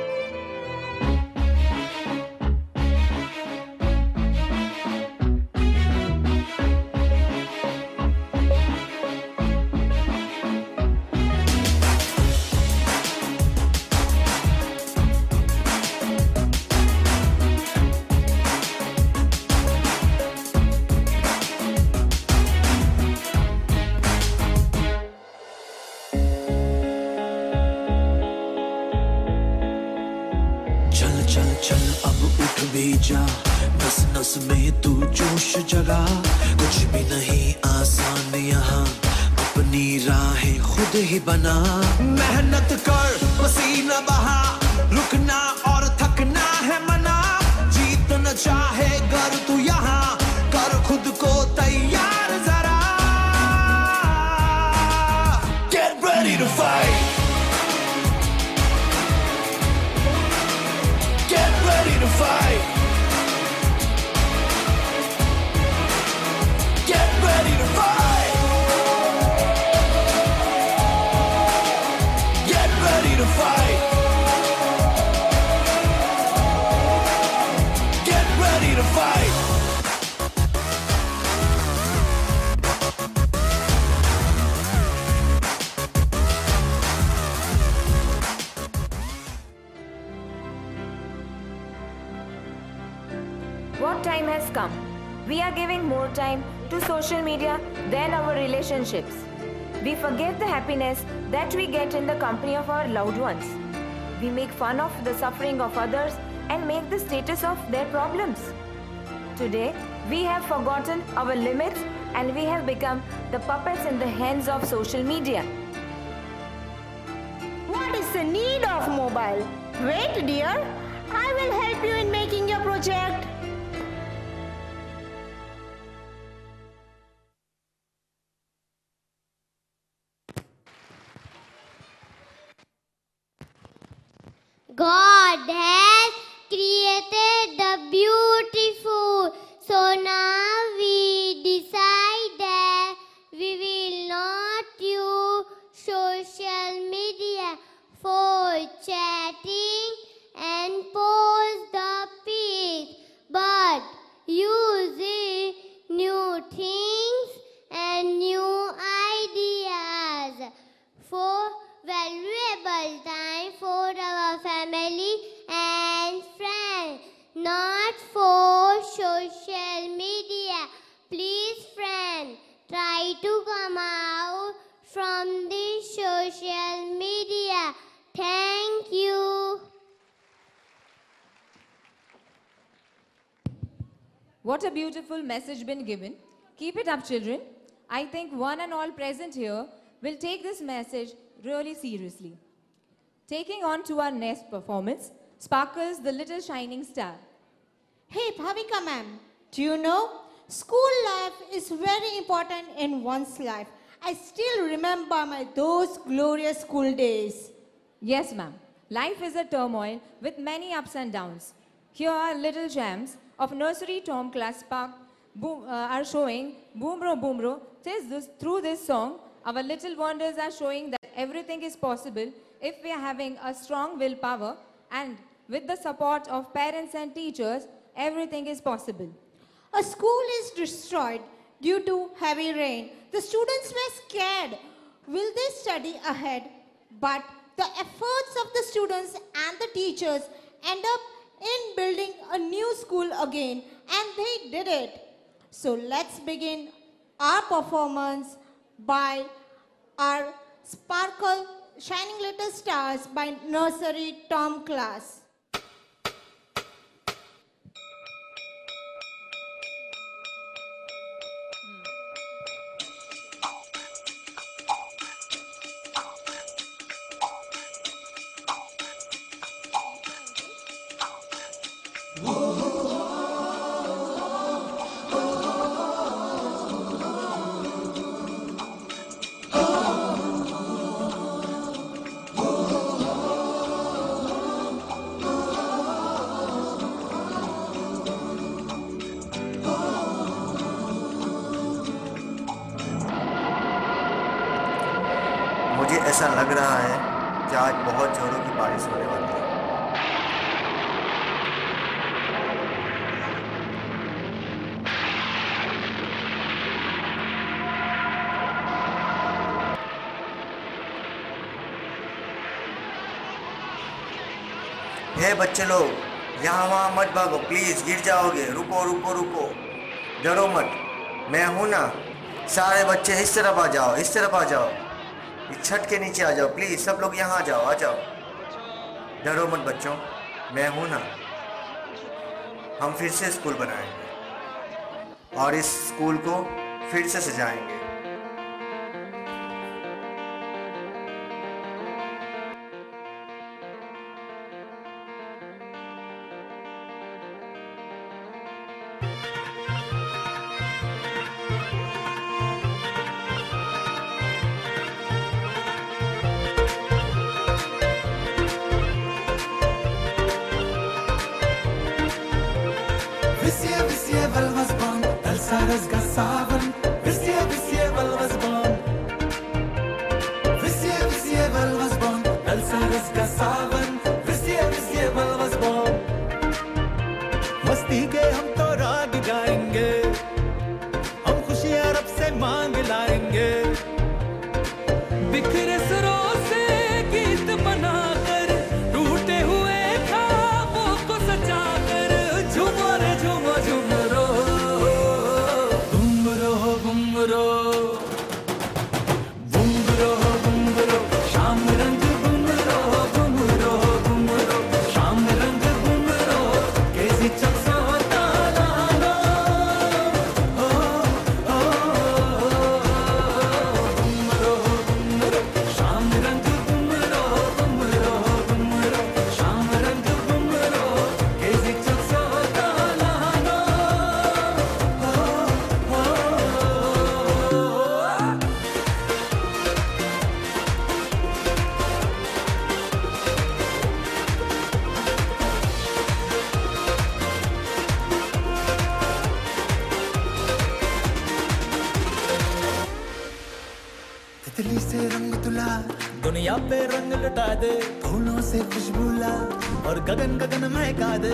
जा नस नस में तू जोश जगा, कुछ भी नहीं आसान यहाँ, अपनी राहें खुद ही बना, मेहनत कर पसीना बहा, रुकना और थकना है मना, जीत न चाहे गर तू यहाँ, कर खुद को तैयार जरा। has come. We are giving more time to social media than our relationships. We forget the happiness that we get in the company of our loved ones. We make fun of the suffering of others and make the status of their problems. Today, we have forgotten our limits and we have become the puppets in the hands of social media. What is the need of mobile? Wait, dear. I will help you in making your project. God has created the beautiful, so now we decide that we will not use social media for chatting and post the pic, but using new things and new ideas for valuable time for our family and friends, not for social media. Please, friend, try to come out from the social media. Thank you. What a beautiful message been given. Keep it up, children. I think one and all present here will take this message really seriously. Taking on to our next performance, Sparkles the Little Shining Star. Hey, Bhavika ma'am, do you know, school life is very important in one's life. I still remember my those glorious school days. Yes, ma'am. Life is a turmoil with many ups and downs. Here are little gems of nursery Tom class Spark boom, uh, are showing Boomro Boomro. This, through this song, our little wonders are showing that everything is possible if we are having a strong willpower, and with the support of parents and teachers, everything is possible. A school is destroyed due to heavy rain. The students were scared. Will they study ahead? But the efforts of the students and the teachers end up in building a new school again, and they did it. So let's begin our performance by our Sparkle Shining Little Stars by Nursery Tom class. मुझे ऐसा लग रहा है कि आज बहुत जोरों की बारिश होने वाली है। हे बच्चे लोग, यहाँ वहाँ मत भागो, प्लीज गिर जाओगे। रुको रुको रुको, डरो मत, मैं हूँ ना। सारे बच्चे इस तरफ आ जाओ, इस तरफ आ जाओ, इस छत के नीचे आ जाओ, प्लीज सब लोग यहाँ आ जाओ, आ जाओ। डरो मत बच्चों, मैं हूँ ना। हम फिर से स्कूल बनाएंगे और इस स्कूल को फिर से सजाएंगे। Visje, visje, velvas ban, elsaras gasavan. Visje, visje, velvas ban. Visje, visje, velvas ban, elsaras gasavan. Visje, visje, velvas ban. मस्ती के हम तो राग गाएंगे, हम खुशियाँ रब से मांग लाएंगे। बिखरे सुरों से गीत बनाकर, टूटे हुए ख्वाबों को सजाकर, झूमो रे झूमो झूमो रो तितली से रंग तुला, दुनिया पे रंग लुटा दे, फूलों से खुशबू ला और गगन गगन महका दे।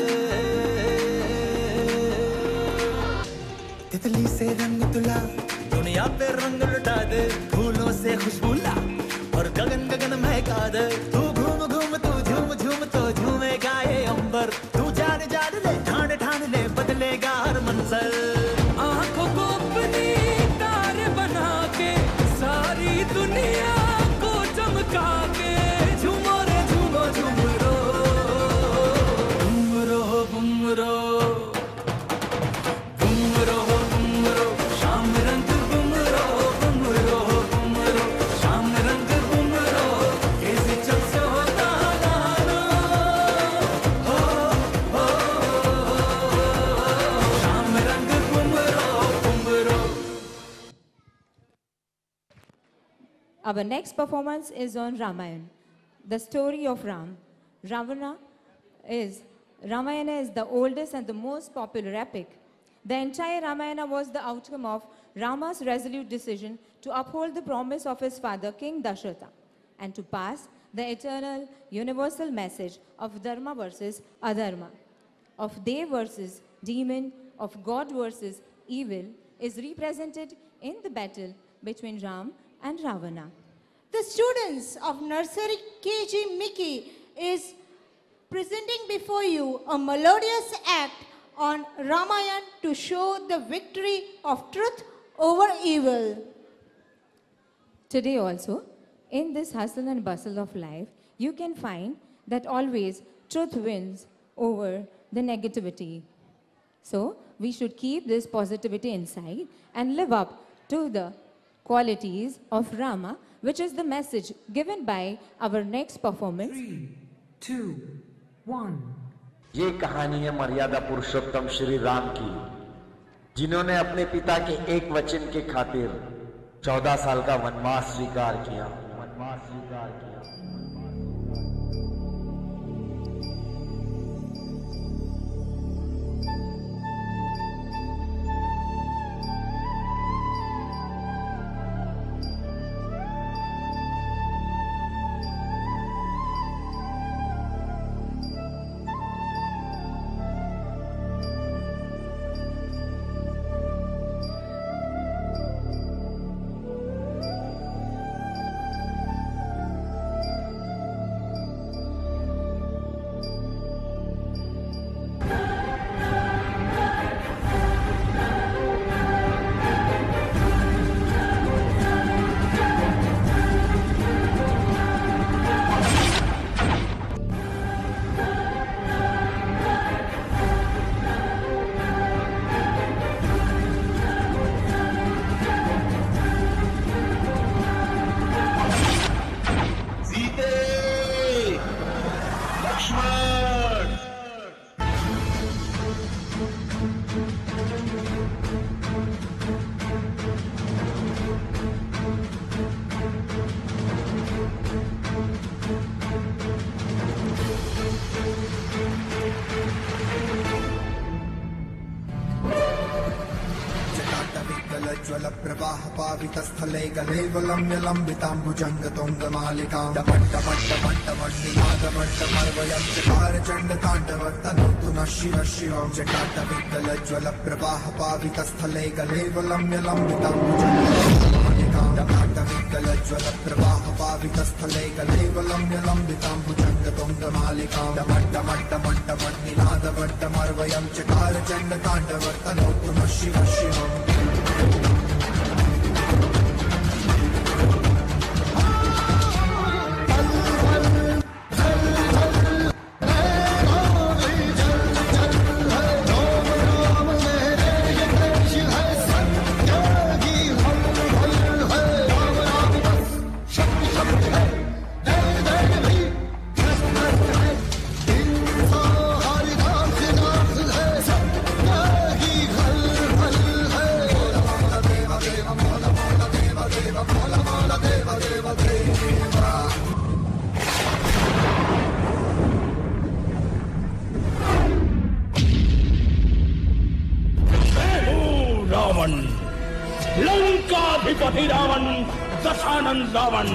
तितली से रंग तुला, दुनिया पे रंग लुटा दे, फूलों से खुशबू ला और गगन गगन महका दे। तू घूम घूम तू झूम झूम तो झूमेगा ये अंबर, तू जान जान ले ठान ठान ले बदलेगा हर मंजर। आंखों को अपनी तार बना के सारी दुनिया को चमका के झूमो रे झूमो झूम रो, घूम रो घूम रो घूम रो घूम रो, शाम रंग घूम रो घूम रो घूम रो, शाम रंग घूम रो, कैसे चल से होता गाना हो हो, शाम रंग घूम रो घूम रो। Our next performance is on Ramayana, the story of Ram. Ravana is, Ramayana is the oldest and the most popular epic. The entire Ramayana was the outcome of Rama's resolute decision to uphold the promise of his father, King Dasharatha, and to pass the eternal, universal message of Dharma versus Adharma, of Dev versus demon, of God versus evil, is represented in the battle between Ram and Ravana. The students of nursery K G Mickey is presenting before you a melodious act on Ramayana to show the victory of truth over evil. Today also, in this hustle and bustle of life, you can find that always truth wins over the negativity. So, we should keep this positivity inside and live up to the qualities of Rama, which is the message given by our next performance. Three, two, one. ये कहानी है मर्यादा पुरुषोत्तम श्री राम की, जिन्होंने अपने पिता के एक वचन के खातिर चौदह साल का वनवास स्वीकार किया वनवास स्वीकार किया। स्थले गलेवलम्य लम्बिताम्बुजङ्ग तुङ्गमालिकां डमट्टमट्टमट्टमट्टिनादमट्टमर्वयं चकार चण्डताण्डवतनोतु नः शिव शिवं जटाटविकलज्वलप्रवाहपावितस्थले गलेवलम्य लम्बिताम्बुजङ्ग डमट्टविकलज्वलप्रवाहपावितस्थले गलेवलम्य लम्बिताम्बुजङ्ग तुङ्गमालिकां डमट्टमट्टमट्टमट्टिनादमट्टमर्वयं चकार चण्डताण्डवतनोतु नः शिव शिवम्। लंकाधिपति रावण दशानन रावण।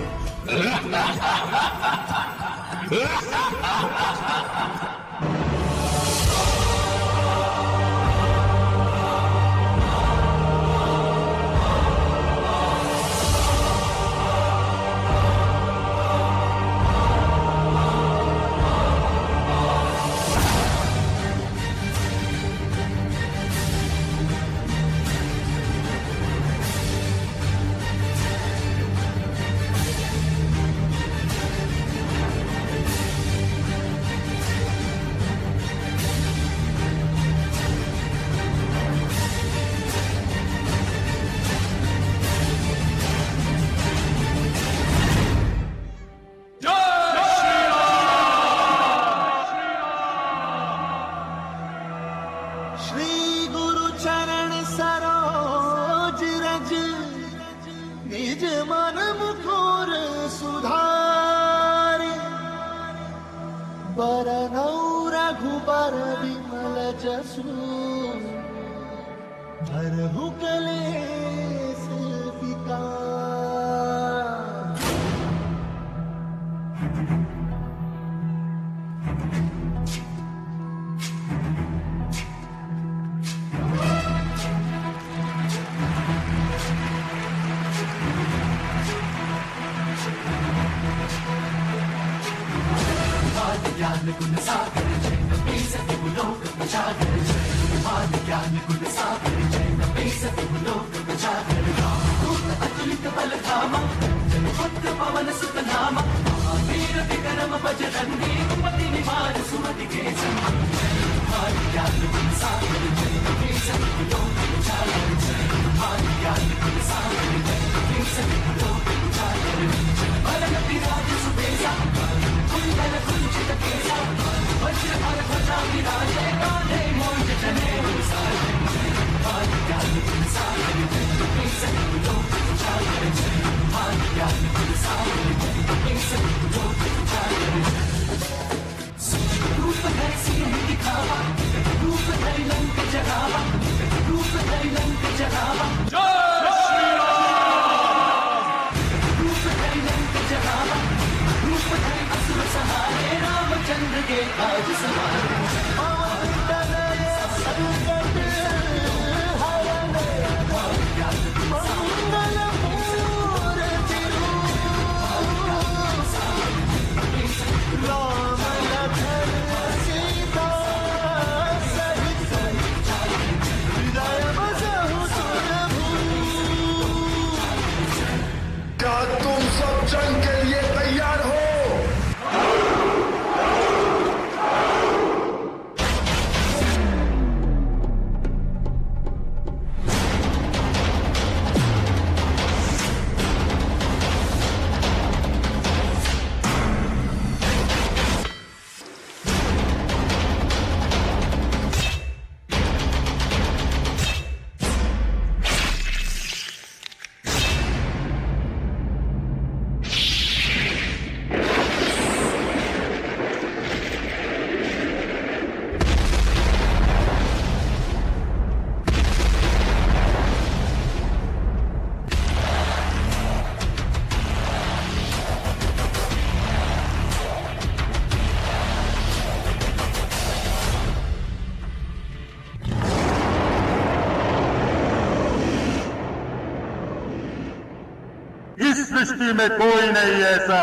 सृष्टि में कोई नहीं ऐसा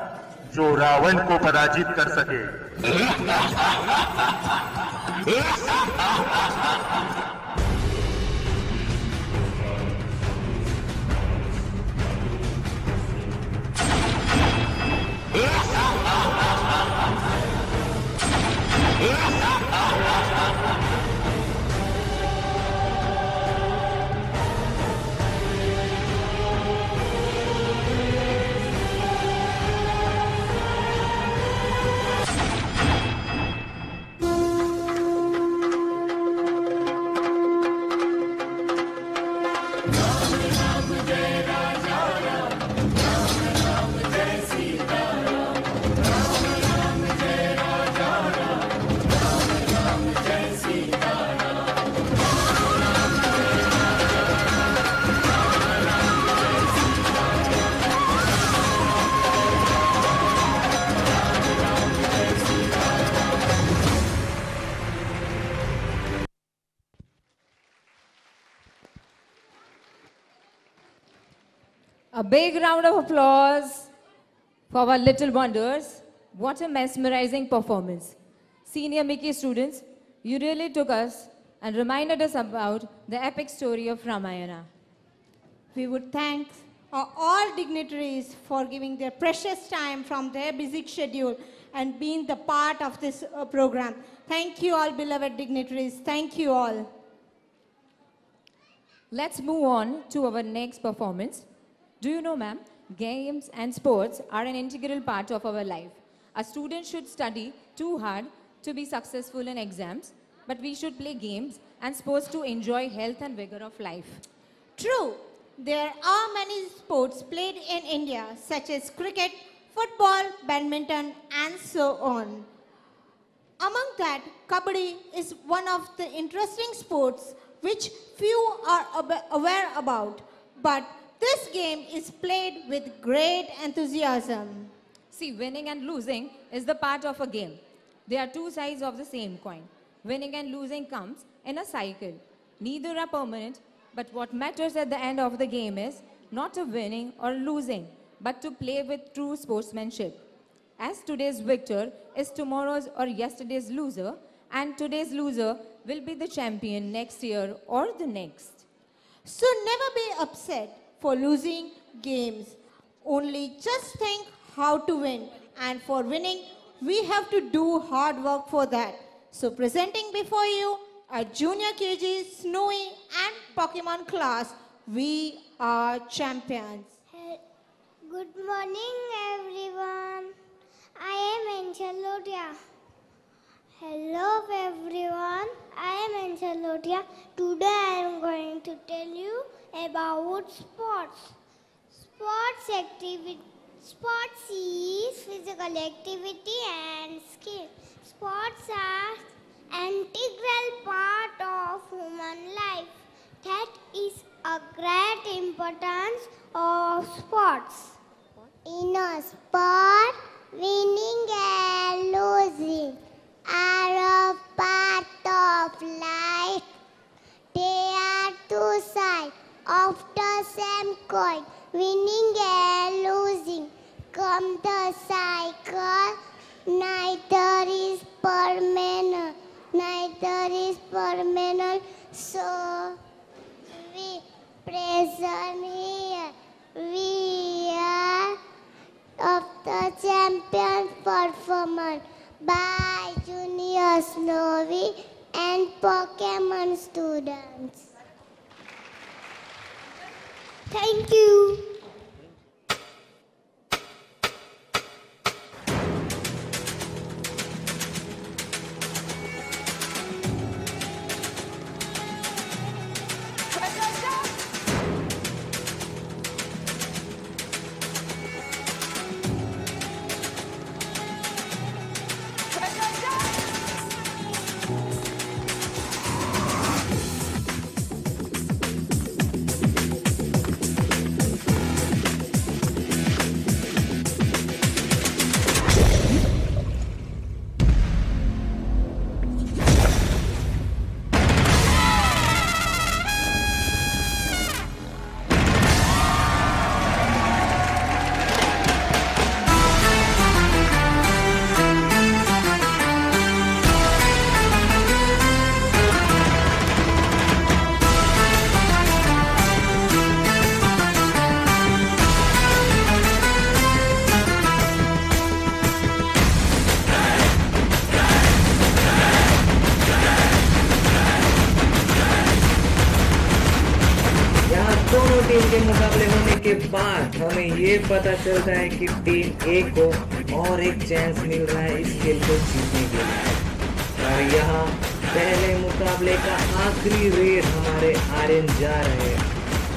जो रावण को पराजित कर सके। A big round of applause for our little wonders. What a mesmerizing performance. Senior Mickey students, you really took us and reminded us about the epic story of Ramayana. We would thank uh, all dignitaries for giving their precious time from their busy schedule and being the part of this uh, program. Thank you all, beloved dignitaries. Thank you all. Let's move on to our next performance. Do you know, ma'am, games and sports are an integral part of our life. A student should study too hard to be successful in exams, but we should play games and sports to enjoy health and vigor of life. True. There are many sports played in India, such as cricket, football, badminton, and so on. Among that, Kabaddi is one of the interesting sports which few are ab- aware about, but this game is played with great enthusiasm. See, winning and losing is the part of a game. They are two sides of the same coin. Winning and losing comes in a cycle. Neither are permanent, but what matters at the end of the game is not a winning or losing, but to play with true sportsmanship. As today's victor is tomorrow's or yesterday's loser, and today's loser will be the champion next year or the next. So never be upset for losing games. Only just think how to win. And for winning, we have to do hard work for that. So presenting before you a junior K G, Snowy and Pokemon class, we are champions. Good morning, everyone. I am Anshul Lotia. Hello, everyone. I am Anshul Lotia. Today, I am going to tell you about sports. Sports activity. Sports is physical activity and skill. Sports are integral part of human life. That is a great importance of sports. In a sport, winning and losing are a part of life. They are two sides of the same coin. Winning and losing come the cycle. Neither is permanent. Neither is permanent. So we present here. We are of the champion performance by Junior Snowy and Pokemon students. Thank you. Team के मुकाबले होने के बाद हमें ये पता चलता है कि टीम ए को और एक चांस मिल रहा है इस खेल को जीतने के लिए। और यहाँ पहले मुकाबले का आखिरी रेड हमारे आर्यन जा रहे हैं।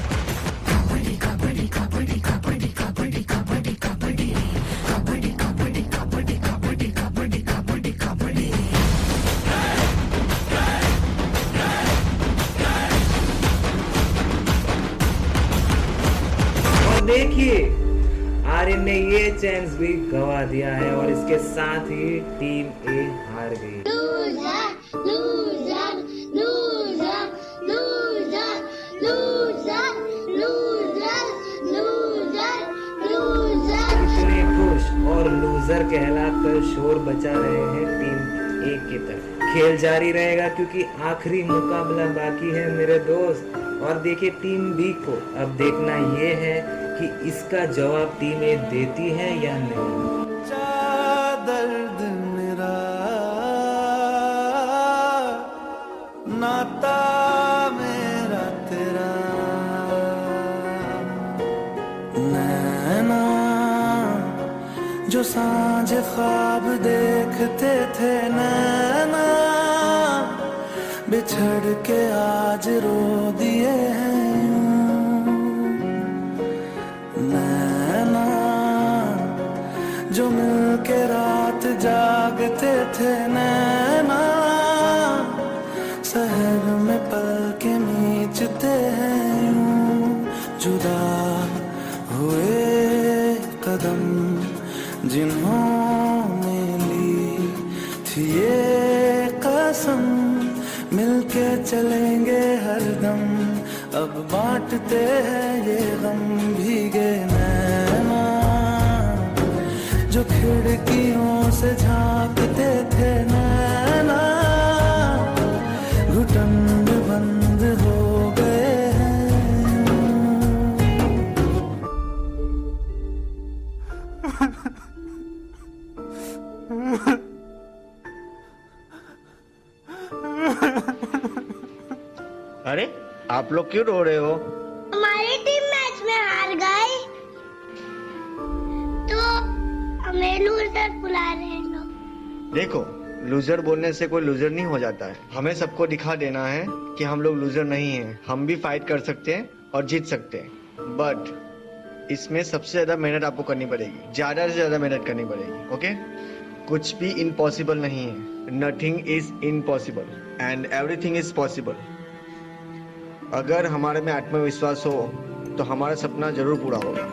देखिए आर्यन ने ये चांस भी गवा दिया है और इसके साथ ही टीम ए हार गई। Loser, loser, loser, loser, loser, loser, loser, और लूजर कहलाकर शोर बचा रहे हैं टीम ए की तरफ। खेल जारी रहेगा क्योंकि आखिरी मुकाबला बाकी है मेरे दोस्त। और देखिए टीम बी को अब देखना ये है कि इसका जवाब टीम ए देती है या नहीं। दर्द मेरा नाता मेरा तेरा नैना जो सांझ ख्वाब देखते थे नैना बिछड़ के आज रो दिए हैं नैना जो मिल के रात जागते थे नैना शहर में पल के नीचते हैं यूं जुदा हुए कदम जिन्होंने ली थी ये कसम मिलके चलेंगे हरदम अब बांटते हैं ये गम भीगे नैना जो खिड़कियों से झांकते थे नैना घुटन बंद हो गए अरे आप लोग क्यों रो रहे हो? हमारी टीम मैच में हार गई तो हमें लूजर बुला रहे हैं लोग। देखो लूजर बोलने से कोई लूजर नहीं हो जाता है। हमें सबको दिखा देना है कि हम लोग लूजर नहीं हैं। हम भी फाइट कर सकते हैं और जीत सकते हैं। बट इसमें सबसे ज्यादा मेहनत आपको करनी पड़ेगी, ज्यादा से ज्यादा मेहनत करनी पड़ेगी। ओके? कुछ भी इम्पॉसिबल नहीं है। Nothing is impossible and everything is possible. अगर हमारे में आत्मविश्वास हो तो हमारा सपना जरूर पूरा होगा।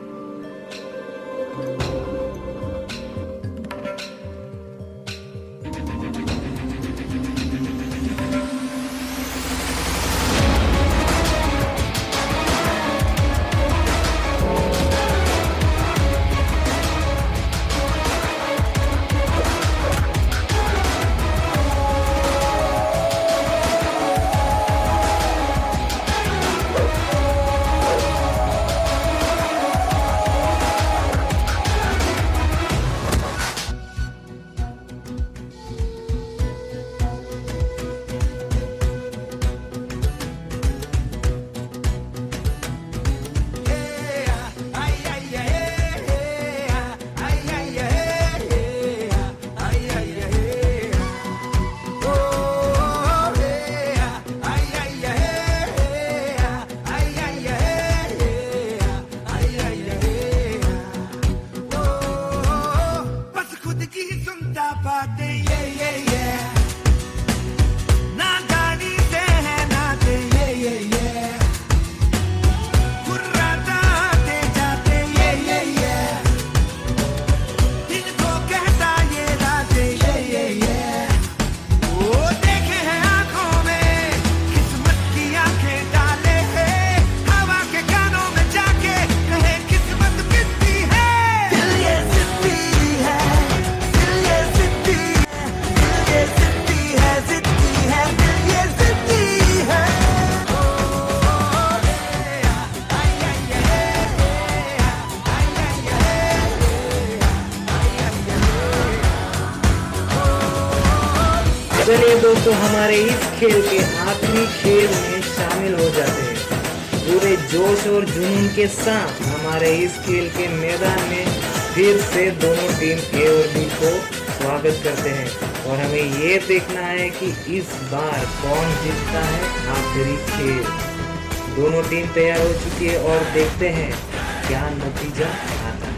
चलिए दोस्तों हमारे इस खेल के आखिरी खेल में शामिल हो जाते हैं। पूरे जोश और जुनून के साथ हमारे इस खेल के मैदान में फिर से दोनों टीम ए और बी को स्वागत करते हैं और हमें ये देखना है कि इस बार कौन जीतता है आखिरी खेल। दोनों टीम तैयार हो चुकी है और देखते हैं क्या नतीजा आता है।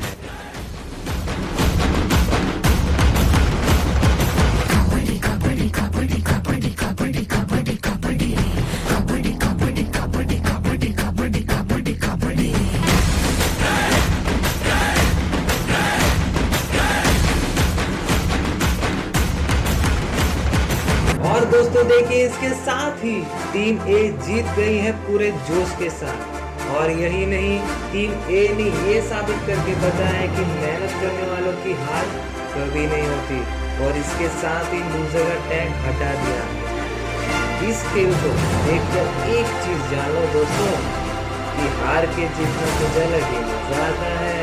और दोस्तों देखिए इसके साथ ही टीम ए जीत गई है पूरे जोश के साथ। और यही नहीं, टीम ए ने ये साबित करके बताया कि मेहनत करने वालों की हार कभी नहीं होती, और इसके साथ ही लूजर का टैग हटा दिया। इस खेल को देखकर एक चीज जान लो दोस्तों, कि हार के जीतना कुछ अलग ही मजा आता है।